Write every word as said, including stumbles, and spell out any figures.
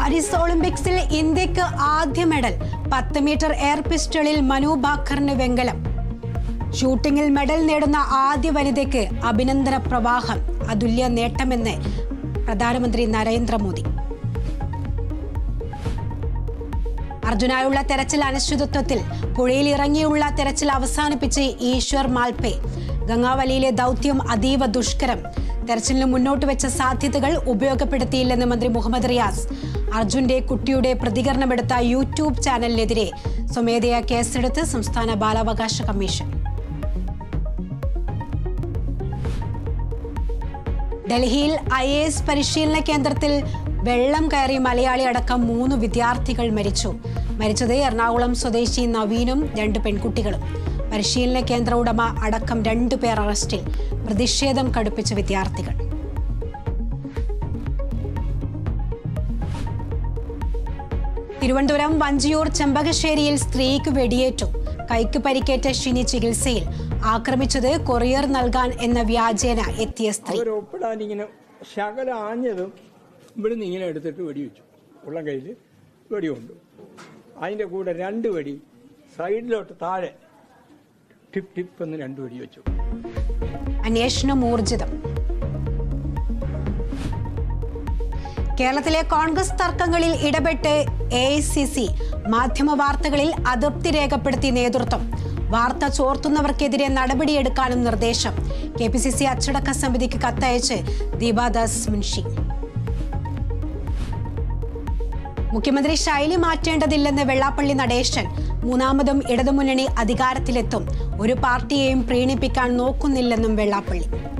Paris ഒളിമ്പിക്സിൽ ഇന്ത്യക്ക് ആദ്യ മെഡൽ. പത്ത് മീറ്റർ എയർ പിസ്റ്റളിൽ മനു ഭാക്കറിന് വെങ്കലം. ഷൂട്ടിംഗിൽ മെഡൽ നേടുന്ന ആദ്യ വനിതയ്ക്ക് അഭിനന്ദന പ്രവാഹം. അതുല്യ നേട്ടമെന്ന് പ്രധാനമന്ത്രി നരേന്ദ്രമോദി. അർജുനായുള്ള തെരച്ചിൽ അനിശ്ചിതത്വത്തിൽ. പുഴയിൽ ഇറങ്ങിയുള്ള തെരച്ചിൽ അവസാനിപ്പിച്ച് ഈശ്വർ മാൽപേ. ഗംഗാവലിയിലെ ദൗത്യം അതീവ ദുഷ്കരം. തെരച്ചിലിന് മുന്നോട്ട് വെച്ച സാധ്യതകൾ ഉപയോഗപ്പെടുത്തിയില്ലെന്ന് മന്ത്രി മുഹമ്മദ് റിയാസ്. അർജുന്റെ കുട്ടിയുടെ പ്രതികരണമെടുത്ത യൂട്യൂബ് ചാനലിനെതിരെ സ്വമേധയാ കേസെടുത്ത് സംസ്ഥാന ബാലാവകാശ കമ്മീഷൻ. ഡൽഹിയിൽ ഐ എ എസ് പരിശീലന കേന്ദ്രത്തിൽ വെള്ളം കയറി മലയാളി അടക്കം മൂന്ന് വിദ്യാർത്ഥികൾ മരിച്ചു. മരിച്ചത് എറണാകുളം സ്വദേശി നവീനും രണ്ട് പെൺകുട്ടികളും. പരിശീലന കേന്ദ്ര ഉടമ അടക്കം രണ്ടു പേർ അറസ്റ്റിൽ. പ്രതിഷേധം കടുപ്പിച്ച വിദ്യാർത്ഥികൾ. തിരുവനന്തപുരം വഞ്ചിയൂർ ചെമ്പകശ്ശേരിയിൽ സ്ത്രീക്ക് വെടിയേറ്റു. കൈക്ക് പരിക്കേറ്റ ഷിനി ചികിത്സയിൽ. ആക്രമിച്ചത് കൊറിയർ നൽകാൻ എന്ന വ്യാജേന എത്തിയ സ്ത്രീ. ശകല ആഞ്ഞതും ഇവിടുന്ന് ഇങ്ങനെ എടുത്തിട്ട് വെടിവെച്ചു. ഉള്ളം കയ്യിൽ വെടിയുണ്ട്. അതിൻ്റെ കൂടെ രണ്ട് വെടി സൈഡിലോട്ട് താഴെ ടിപ്പ് ടിപ്പ് എന്ന് രണ്ട് വെടി വെച്ചു. അന്വേഷണം ഊർജിതം. കേരളത്തിലെ കോൺഗ്രസ് തർക്കങ്ങളിൽ ഇടപെട്ട് എ ഐ സി സി. മാധ്യമ വാർത്തകളിൽ അതൃപ്തി രേഖപ്പെടുത്തി നേതൃത്വം. വാർത്ത ചോർത്തുന്നവർക്കെതിരെ നടപടിയെടുക്കാനും നിർദ്ദേശം. കെ പി സി സി അച്ചടക്ക സമിതിക്ക് കത്തയച്ച് ദീപാദാസ് മുൻഷി. മുഖ്യമന്ത്രി ശൈലി മാറ്റേണ്ടതില്ലെന്ന് വെള്ളാപ്പള്ളി നടേശൻ. മൂന്നാമതും ഇടതുമുന്നണി അധികാരത്തിലെത്തും. ഒരു പാർട്ടിയെയും പ്രീണിപ്പിക്കാൻ നോക്കുന്നില്ലെന്നും വെള്ളാപ്പള്ളി.